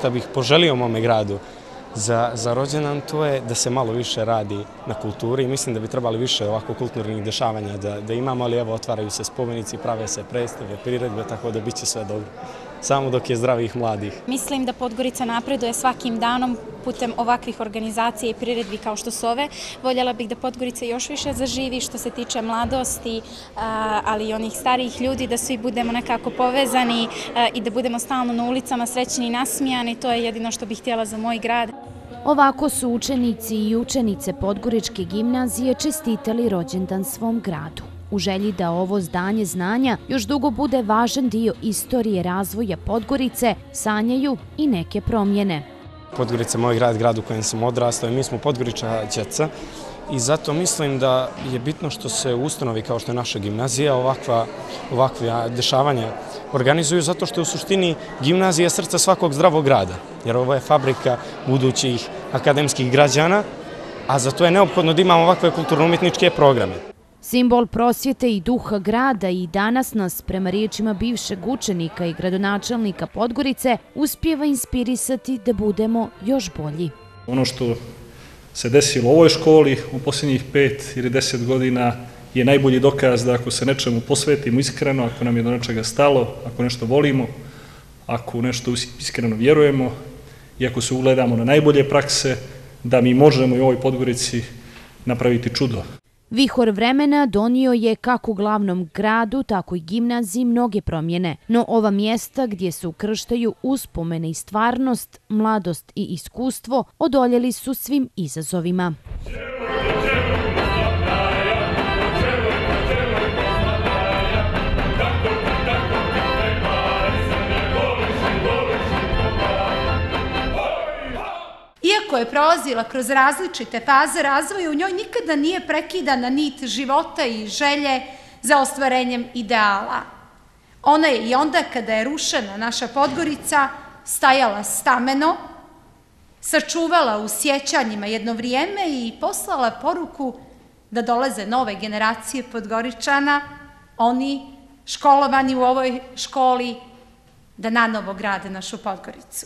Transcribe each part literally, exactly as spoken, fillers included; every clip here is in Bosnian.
što bih poželio mome gradu za, za rođendan, to je da se malo više radi na kulturi i mislim da bi trebali više ovako kulturnih dešavanja da, da imamo, ali evo otvaraju se spomenici, prave se predstave, priredbe, tako da bit će sve dobro. Samo dok je zdravih mladih. Mislim da Podgorica napreduje svakim danom putem ovakvih organizacija i priredbi kao što su ove. Voljela bih da Podgorica još više zaživi što se tiče mladosti, ali i onih starijih ljudi, da svi budemo nekako povezani i da budemo stalno na ulicama srećni i nasmijani. To je jedino što bih htjela za moj grad. Ovako su učenici i učenice Podgoričke gimnazije čestitali rođendan svom gradu. U želji da ovo zdanje znanja još dugo bude važan dio istorije razvoja Podgorice, sanjaju i neke promjene. Podgorica je moj grad, grad u kojem sam odrastao i mi smo Podgorička djeca i zato mislim da je bitno što se u ustanovi kao što je naša gimnazija ovakva, ovakve dešavanja organizuju, zato što je u suštini gimnazija srca svakog zdravog grada, jer ovo je fabrika budućih akademskih građana, a za to je neophodno da imamo ovakve kulturno-umjetničke programe. Simbol prosvjete i duha grada i danas nas, prema riječima bivšeg učenika i gradonačelnika Podgorice, uspijeva inspirisati da budemo još bolji. Ono što se desilo u ovoj školi u posljednjih pet ili deset godina je najbolji dokaz da ako se nečemu posvetimo iskreno, ako nam je do nečega stalo, ako nešto volimo, ako u nešto iskreno vjerujemo i ako se ugledamo na najbolje prakse, da mi možemo i u ovoj Podgorici napraviti čudo. Vihor vremena donio je kako glavnom gradu, tako i gimnaziji mnoge promjene, no ova mjesta gdje se ukrštaju uspomene i stvarnost, mladost i iskustvo odoljeli su svim izazovima. Iako je prolazila kroz različite faze razvoja, u njoj nikada nije prekidana nit života i želje za ostvarenjem ideala. Ona je i onda kada je rušena naša Podgorica stajala stameno, sačuvala u sjećanjima jedno vrijeme i poslala poruku da dolaze nove generacije Podgoričana, oni školovani u ovoj školi, da nanovo grade našu Podgoricu.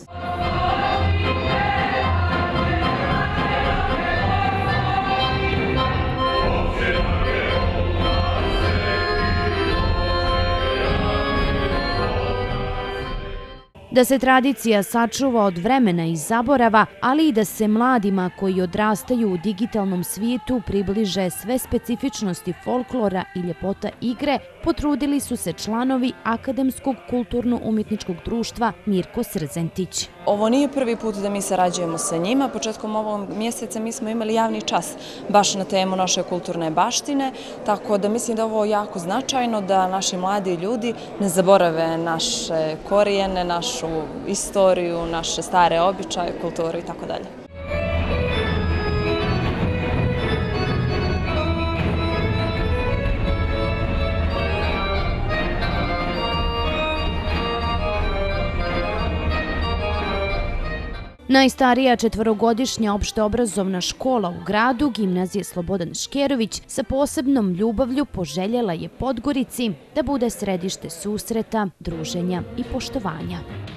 Da se tradicija sačuva od vremena i zaborava, ali i da se mladima koji odrastaju u digitalnom svijetu približe sve specifičnosti folklora i ljepota igre, potrudili su se članovi Akademskog kulturno-umjetničkog društva Mirko Srzentić. Ovo nije prvi put da mi sarađujemo sa njima. Početkom ovog mjeseca mi smo imali javni čas baš na temu naše kulturne baštine, tako da mislim da je ovo jako značajno da naši mladi ljudi ne zaborave naše korijene, našu istoriju, naše stare običaje, kulturu i tako dalje. Najstarija četvorogodišnja opšteobrazovna škola u gradu, gimnazija Slobodan Škerović, sa posebnom ljubavlju poželjela je Podgorici da bude središte susreta, druženja i poštovanja.